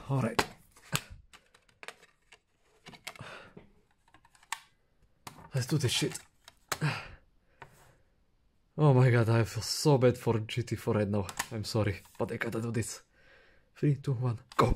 Alright. Let's do this shit. Oh my god, I feel so bad for GT4 right now. I'm sorry, but I gotta do this. 3, 2, 1, go!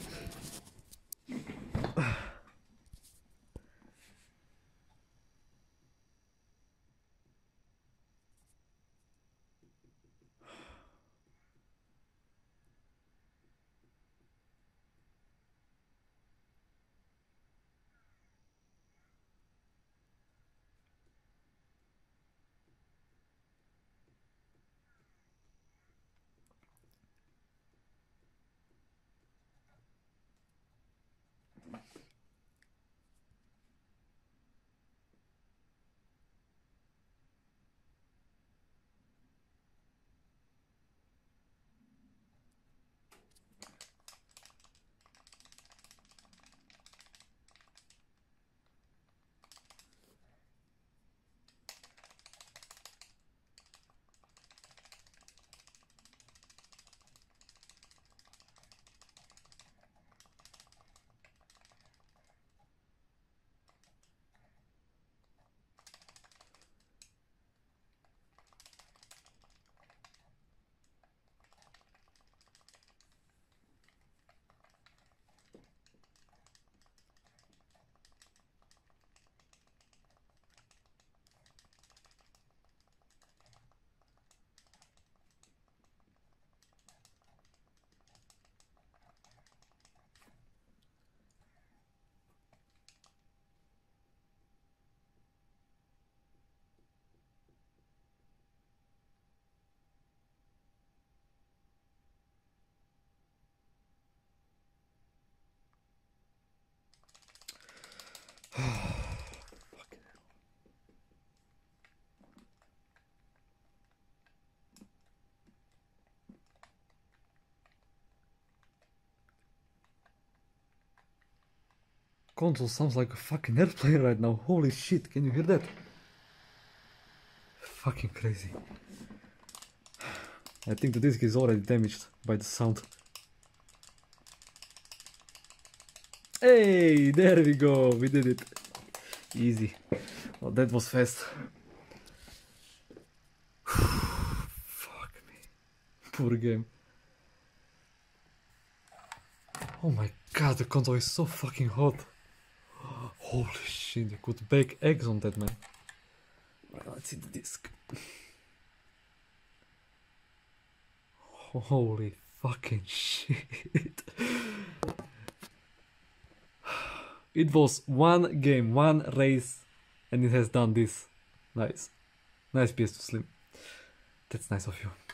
Console sounds like a fucking airplane right now. Holy shit, can you hear that? Fucking crazy. I think the disc is already damaged by the sound. Hey, there we go, we did it. Easy. Well, that was fast. Fuck me. Poor game. Oh my god, the console is so fucking hot. Holy shit, you could bake eggs on that, man. Right, let's see the disc. Holy fucking shit. It was one game, one race, and it has done this. Nice. Nice PS2 Slim. That's nice of you.